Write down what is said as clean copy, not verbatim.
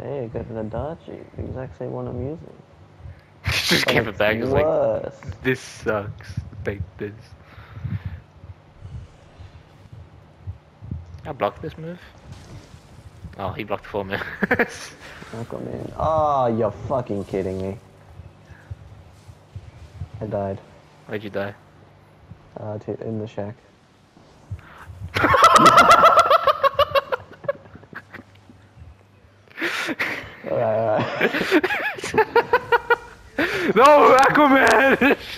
Hey, good at Adachi. The exact same one I'm using. Just But give it it's back. It's like, worse. this sucks. Take this. I blocked this move. Oh, he blocked the full move. Aquaman. Oh, you're fucking kidding me. I died. Where'd you die? In the shack. Alright, alright. No, Aquaman!